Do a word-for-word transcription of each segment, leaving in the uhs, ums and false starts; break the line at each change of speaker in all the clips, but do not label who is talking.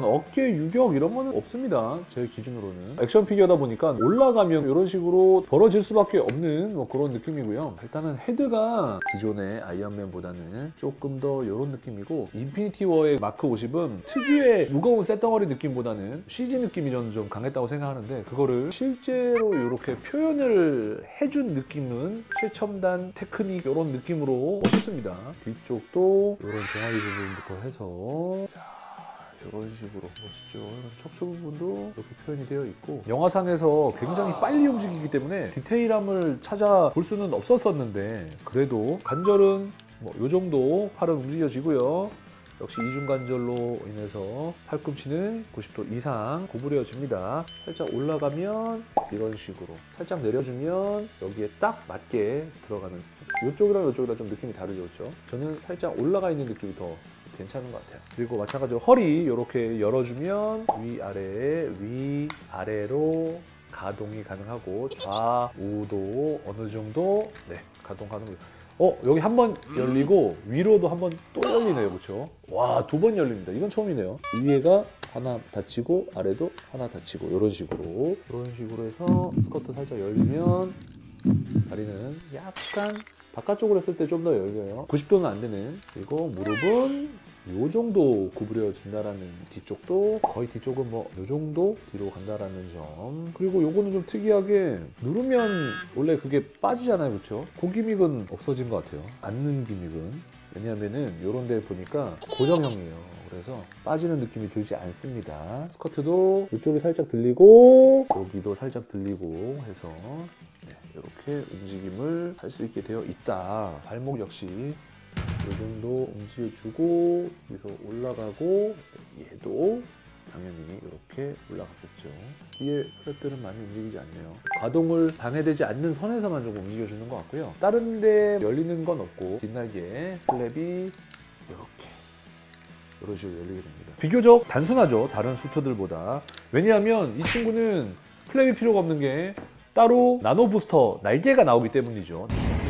어떤 어깨 유격 이런 거는 없습니다. 제 기준으로는. 액션 피규어다 보니까 올라가면 이런 식으로 벌어질 수밖에 없는 뭐 그런 느낌이고요. 일단은 헤드가 기존의 아이언맨보다는 조금 더 이런 느낌이고, 인피니티 워의 마크 오십은 특유의 무거운 쇳덩어리 느낌보다는 씨지 느낌이 저는 좀 강했다고 생각하는데, 그거를 실제로 이렇게 표현을 해준 느낌은 최첨단 테크닉 이런 느낌으로 멋있습니다. 뒤쪽도 이런 종아리 부분부터 해서 자, 이런 식으로 멋있죠. 이런 척추 부분도 이렇게 표현이 되어 있고, 영화상에서 굉장히 빨리 움직이기 때문에 디테일함을 찾아볼 수는 없었었는데, 그래도 관절은 뭐 이 정도 팔은 움직여지고요. 역시 이중관절로 인해서 팔꿈치는 구십 도 이상 구부려집니다. 살짝 올라가면 이런 식으로, 살짝 내려주면 여기에 딱 맞게 들어가는, 이쪽이랑 이쪽이랑 좀 느낌이 다르죠, 그렇죠? 저는 살짝 올라가 있는 느낌이 더 괜찮은 것 같아요. 그리고 마찬가지로 허리 이렇게 열어주면 위아래 위아래로 가동이 가능하고, 좌우도 어느 정도 네 가동 가능합니다. 어, 여기 한 번 열리고 위로도 한 번 또 열리네요, 그렇죠? 와, 두 번 열립니다. 이건 처음이네요. 위에가 하나 닫히고 아래도 하나 닫히고, 이런 식으로 이런 식으로 해서 스커트 살짝 열리면 다리는 약간 바깥쪽으로 했을 때 좀 더 열려요. 구십 도는 안 되는. 그리고 무릎은 요 정도 구부려진다라는, 뒤쪽도 거의 뒤쪽은 뭐 요 정도 뒤로 간다라는 점. 그리고 요거는 좀 특이하게 누르면 원래 그게 빠지잖아요, 그렇죠? 그 기믹은 없어진 것 같아요. 앉는 기믹은. 왜냐하면은 요런 데 보니까 고정형이에요. 그래서 빠지는 느낌이 들지 않습니다. 스커트도 이쪽이 살짝 들리고 여기도 살짝 들리고 해서 네, 이렇게 움직임을 할 수 있게 되어 있다. 발목 역시 이 정도 움직여주고 여기서 올라가고 얘도 당연히 이렇게 올라가겠죠. 뒤에 플랫들은 많이 움직이지 않네요. 가동을 방해되지 않는 선에서만 조금 움직여주는 것 같고요. 다른 데 열리는 건 없고 뒷날개 플랩이 이렇게 이런 식으로 열리게 됩니다. 비교적 단순하죠, 다른 수트들보다. 왜냐하면 이 친구는 플랩이 필요가 없는 게 따로 나노 부스터 날개가 나오기 때문이죠.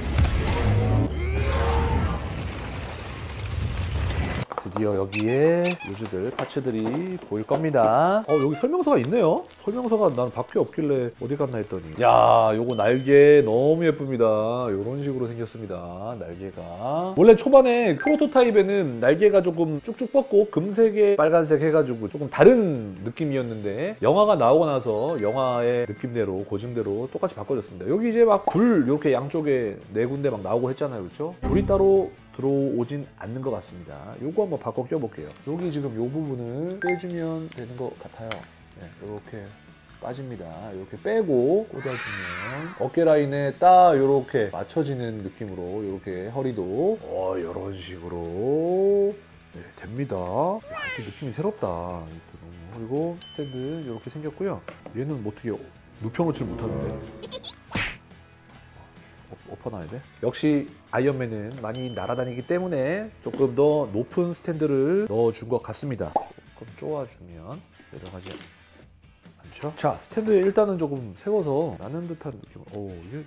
드디어 여기에 루즈들, 파츠들이 보일 겁니다. 어, 여기 설명서가 있네요. 설명서가 난 밖에 없길래 어디 갔나 했더니 야, 요거 날개 너무 예쁩니다. 요런 식으로 생겼습니다. 날개가 원래 초반에 프로토타입에는 날개가 조금 쭉쭉 뻗고 금색에 빨간색 해가지고 조금 다른 느낌이었는데 영화가 나오고 나서 영화의 느낌대로 고증대로 똑같이 바꿔줬습니다. 여기 이제 막 불 이렇게 양쪽에 네 군데 막 나오고 했잖아요, 그렇죠? 불이 따로 들어오진 않는 것 같습니다. 요거 한번 바꿔 껴볼게요. 여기 지금 요 부분을 빼주면 되는 것 같아요. 네, 이렇게 빠집니다. 이렇게 빼고 꽂아주면 어깨 라인에 딱 이렇게 맞춰지는 느낌으로 이렇게 허리도 어, 이런 식으로 네, 됩니다. 야, 이렇게 느낌이 새롭다. 그리고 스탠드 이렇게 생겼고요. 얘는 뭐 어떻게 눕혀놓질 못하는데. 엎어놔야 돼? 역시 아이언맨은 많이 날아다니기 때문에 조금 더 높은 스탠드를 넣어준 것 같습니다. 조금 쪼아주면 내려가지 않죠? 자, 스탠드 일단은 조금 세워서 나는 듯한 느낌. 오, 이게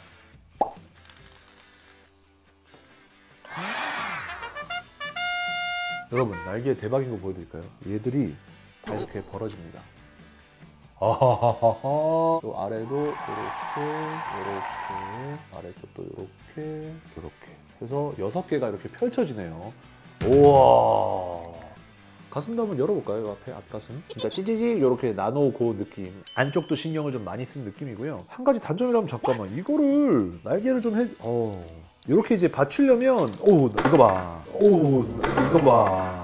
여러분, 날개 대박인 거 보여드릴까요? 얘들이 다 이렇게 벌어집니다. 아하하하. 또 아래도 이렇게, 이렇게, 아래쪽도 이렇게, 이렇게. 그래서 여섯 개가 이렇게 펼쳐지네요. 우와. 가슴도 한번 열어볼까요? 앞에 앞가슴. 진짜 찌찌찌 이렇게 나노고 느낌. 안쪽도 신경을 좀 많이 쓴 느낌이고요. 한 가지 단점이라면 잠깐만 이거를 날개를 좀 해. 어. 이렇게 이제 받치려면 오 이거 봐. 오 이거 봐.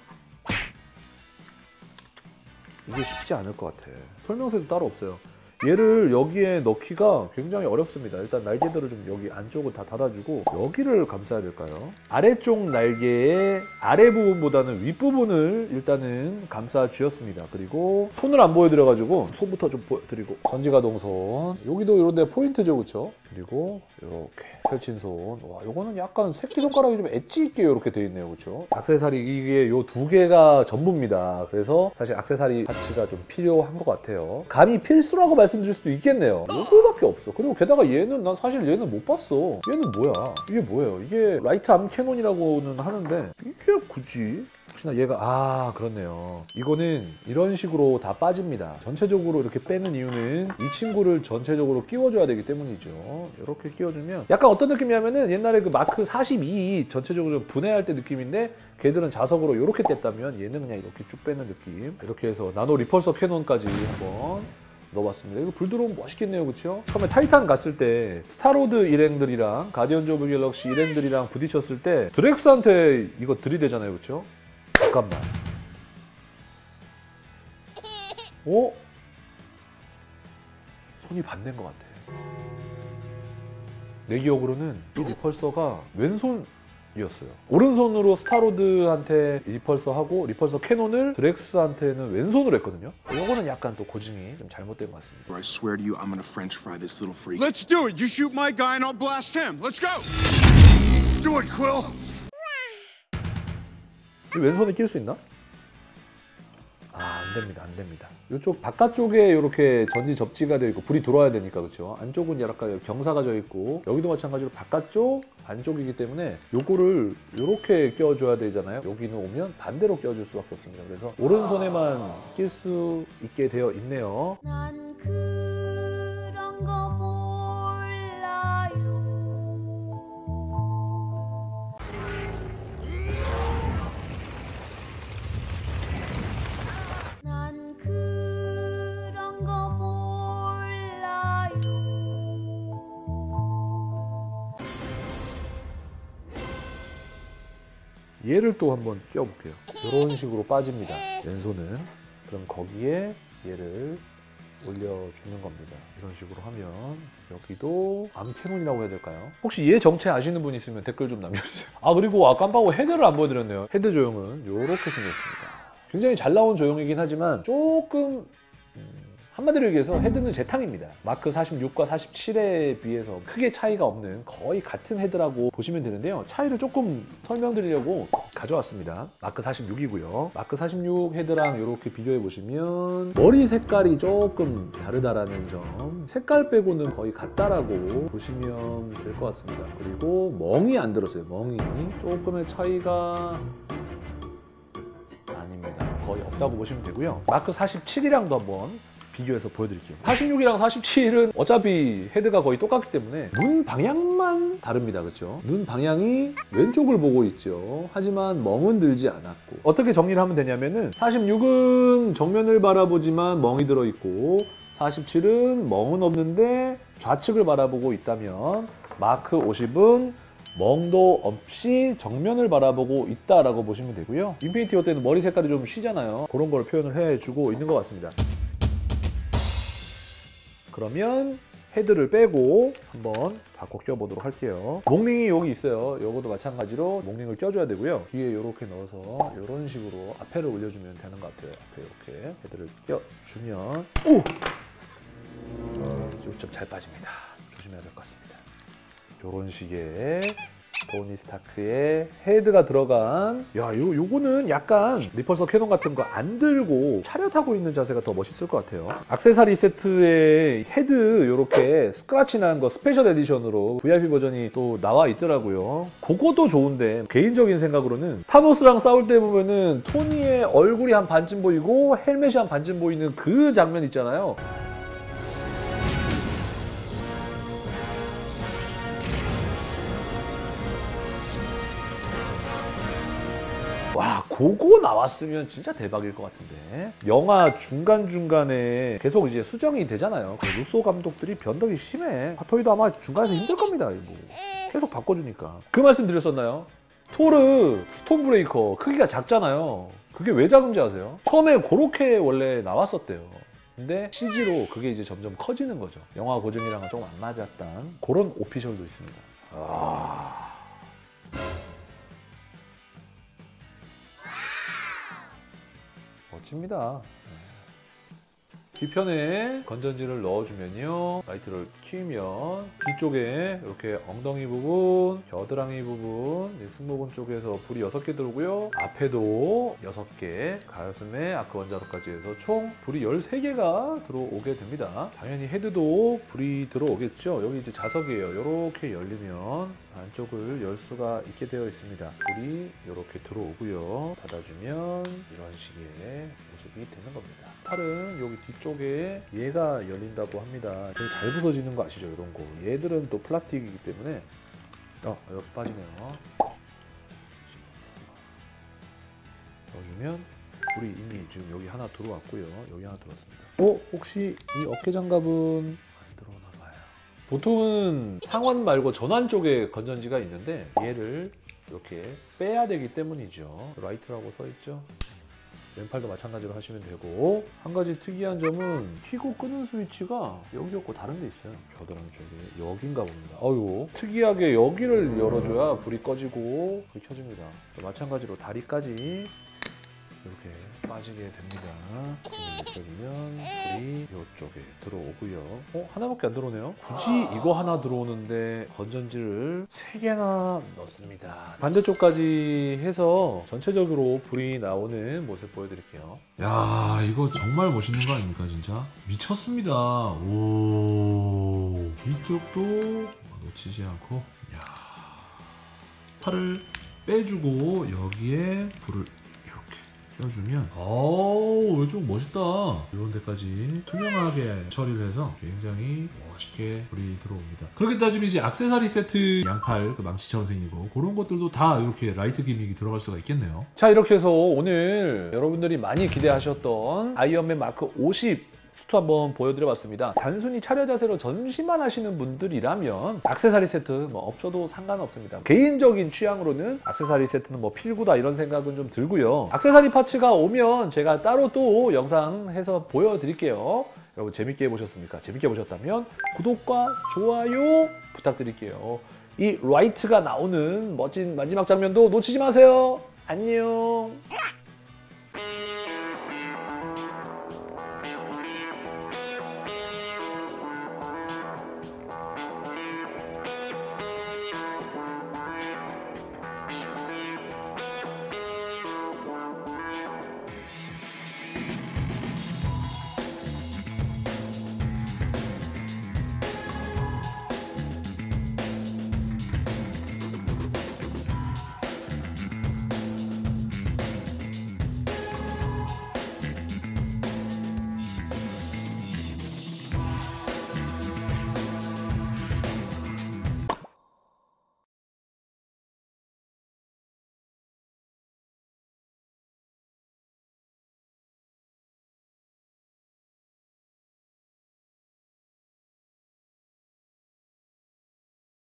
이게 쉽지 않을 것 같아. 설명서도 따로 없어요. 얘를 여기에 넣기가 굉장히 어렵습니다. 일단 날개들을 좀 여기 안쪽을 다 닫아주고 여기를 감싸야 될까요? 아래쪽 날개의 아래 부분보다는 윗부분을 일단은 감싸 주었습니다. 그리고 손을 안 보여드려가지고 손부터 좀 보여드리고 전지가동손 여기도 이런데 포인트죠, 그렇죠? 그리고 이렇게 펼친 손. 와, 요거는 약간 새끼손가락이 좀 엣지 있게 이렇게 돼 있네요, 그렇죠? 액세서리 이게 요 두 개가 전부입니다. 그래서 사실 액세서리 파츠가 좀 필요한 것 같아요. 감히 필수라고 말씀드릴 수도 있겠네요. 요거밖에 없어. 그리고 게다가 얘는 난 사실 얘는 못 봤어. 얘는 뭐야? 이게 뭐예요? 이게 라이트 암 캐논이라고는 하는데 이게 굳이? 혹시나 얘가 아 그렇네요. 이거는 이런 식으로 다 빠집니다. 전체적으로 이렇게 빼는 이유는 이 친구를 전체적으로 끼워줘야 되기 때문이죠. 이렇게 끼워주면 약간 어떤 느낌이냐면은 옛날에 그 마크 사십이 전체적으로 좀 분해할 때 느낌인데 걔들은 자석으로 이렇게 뗐다면 얘는 그냥 이렇게 쭉 빼는 느낌. 이렇게 해서 나노 리펄서 캐논까지 한번 넣어봤습니다. 이거 불 들어오면 멋있겠네요, 그렇죠? 처음에 타이탄 갔을 때 스타로드 일행들이랑 가디언즈 오브 갤럭시 일행들이랑 부딪혔을 때 드렉스한테 이거 들이대잖아요, 그렇죠? 잠깐만. 어? 손이 반대인 것 같아. 내 기억으로는 이 리펄서가 왼손이었어요. 오른손으로 스타로드한테 리펄서하고 리펄서 캐논을 드렉스한테는 왼손으로 했거든요. 이거는 약간 또 고증이 좀 잘못된 것 같습니다.
I swear to you, I'm gonna French fry this little freak.
Let's do it. You shoot my guy and I'll blast him. Let's go. Do it, Quill.
왼손에 낄 수 있나? 아, 안 됩니다, 안 됩니다. 이쪽 바깥쪽에 이렇게 전지 접지가 되어 있고 불이 들어와야 되니까 그렇죠. 안쪽은 약간 경사가 져 있고 여기도 마찬가지로 바깥쪽, 안쪽이기 때문에 요거를 이렇게 껴줘야 되잖아요. 여기는 오면 반대로 껴줄 수밖에 없습니다. 그래서 오른손에만 낄 수 있게 되어 있네요.
난 그런 거 몰라요. 난 그런 거 몰라요.
얘를 또 한번 끼워볼게요. 이런 식으로 빠집니다. 왼손은. 그럼 거기에 얘를 올려주는 겁니다. 이런 식으로 하면 여기도 암캐문이라고 해야 될까요? 혹시 얘 정체 아시는 분 있으면 댓글 좀 남겨주세요. 아 그리고 아 깜빡하고 헤드를 안 보여드렸네요. 헤드 조형은 이렇게 생겼습니다. 굉장히 잘 나온 조형이긴 하지만 조금 음, 한마디로 얘기해서 헤드는 재탕입니다. 마크 사십육과 사십칠에 비해서 크게 차이가 없는 거의 같은 헤드라고 보시면 되는데요. 차이를 조금 설명드리려고 가져왔습니다. 마크 사십육이고요. 마크 사십육 헤드랑 이렇게 비교해 보시면 머리 색깔이 조금 다르다라는 점, 색깔 빼고는 거의 같다라고 보시면 될 것 같습니다. 그리고 멍이 안 들었어요. 멍이 조금의 차이가 아닙니다. 거의 없다고 보시면 되고요. 마크 사십칠이랑도 한번 비교해서 보여드릴게요. 사십육이랑 사십칠은 어차피 헤드가 거의 똑같기 때문에 눈 방향만 다릅니다. 그렇죠? 눈 방향이 왼쪽을 보고 있죠. 하지만 멍은 들지 않았고 어떻게 정리를 하면 되냐면은 사십육은 정면을 바라보지만 멍이 들어있고 사십칠은 멍은 없는데 좌측을 바라보고 있다면 마크 오십은 멍도 없이 정면을 바라보고 있다라고 보시면 되고요. 인피니티 워 때는 머리 색깔이 좀 쉬잖아요. 그런 걸 표현을 해주고 있는 것 같습니다. 그러면 헤드를 빼고 한번 바꿔 껴보도록 할게요. 목링이 여기 있어요. 이것도 마찬가지로 목링을 껴줘야 되고요. 뒤에 이렇게 넣어서 이런 식으로 앞에를 올려주면 되는 것 같아요. 앞에 이렇게 헤드를 껴주면 오! 쭉 잘 빠집니다. 조심해야 될 것 같습니다. 이런 식의 토니 스타크의 헤드가 들어간 야, 요, 요거는 약간 리펄서 캐논 같은 거 안 들고 차렷하고 있는 자세가 더 멋있을 것 같아요. 액세서리 세트에 헤드 요렇게 스크래치 난 거 스페셜 에디션으로 브이아이피 버전이 또 나와 있더라고요. 그거도 좋은데 개인적인 생각으로는 타노스랑 싸울 때 보면은 토니의 얼굴이 한 반쯤 보이고 헬멧이 한 반쯤 보이는 그 장면 있잖아요. 와, 그거 나왔으면 진짜 대박일 것 같은데. 영화 중간중간에 계속 이제 수정이 되잖아요. 그 루소 감독들이 변덕이 심해. 파토이도 아마 중간에서 힘들 겁니다. 뭐. 계속 바꿔주니까. 그 말씀 드렸었나요? 토르 스톤 브레이커 크기가 작잖아요. 그게 왜 작은지 아세요? 처음에 그렇게 원래 나왔었대요. 근데 씨지로 그게 이제 점점 커지는 거죠. 영화 고증이랑은 조금 안 맞았던 그런 오피셜도 있습니다. 아... 멋집니다. 뒤편에 건전지를 넣어주면요, 라이트를 키우면 뒤쪽에 이렇게 엉덩이 부분, 겨드랑이 부분, 승모근 쪽에서 불이 여섯 개 들어오고요, 앞에도 여섯 개, 가슴에 아크 원자로까지 해서 총 불이 열세 개가 들어오게 됩니다. 당연히 헤드도 불이 들어오겠죠. 여기 이제 자석이에요. 이렇게 열리면 안쪽을 열 수가 있게 되어 있습니다. 불이 이렇게 들어오고요, 닫아주면 이런 식의 모습이 되는 겁니다. 팔은 여기 뒤쪽에 얘가 열린다고 합니다. 되게 잘 부서지는 거 아시죠? 이런 거. 얘들은 또 플라스틱이기 때문에 어, 여기 빠지네요. 넣어주면 불이 이미 지금 여기 하나 들어왔고요. 여기 하나 들어왔습니다. 어? 혹시 이 어깨 장갑은 안 들어오나 봐요. 보통은 상완 말고 전완 쪽에 건전지가 있는데 얘를 이렇게 빼야 되기 때문이죠. 라이트라고 써있죠. 왼팔도 마찬가지로 하시면 되고, 한 가지 특이한 점은 켜고 끄는 스위치가 여기 없고 다른 데 있어요. 겨드랑이 쪽에 여긴가 봅니다. 어이구, 특이하게 여기를 열어줘야 불이 꺼지고 불이 켜집니다. 마찬가지로 다리까지 이렇게 빠지게 됩니다. 켜주면 불이 이쪽에 들어오고요. 어? 하나밖에 안 들어오네요? 굳이 이거 하나 들어오는데 건전지를 세 개나 넣습니다. 반대쪽까지 해서 전체적으로 불이 나오는 모습 보여드릴게요. 야, 이거 정말 멋있는 거 아닙니까 진짜? 미쳤습니다. 오, 이쪽도 놓치지 않고, 야, 팔을 빼주고 여기에 불을 껴주면, 어우, 좀 멋있다. 이런 데까지 투명하게 처리를 해서 굉장히 멋있게 불이 들어옵니다. 그렇게 따지면 이제 액세서리 세트 양팔, 그 망치처럼 생기고 그런 것들도 다 이렇게 라이트 기믹이 들어갈 수가 있겠네요. 자, 이렇게 해서 오늘 여러분들이 많이 기대하셨던 아이언맨 마크 오십 수트 한번 보여드려봤습니다. 단순히 차려 자세로 전시만 하시는 분들이라면 액세서리 세트 뭐 없어도 상관없습니다. 개인적인 취향으로는 액세서리 세트는 뭐 필구다 이런 생각은 좀 들고요. 액세서리 파츠가 오면 제가 따로 또 영상 해서 보여드릴게요. 여러분 재밌게 보셨습니까? 재밌게 보셨다면 구독과 좋아요 부탁드릴게요. 이 라이트가 나오는 멋진 마지막 장면도 놓치지 마세요. 안녕.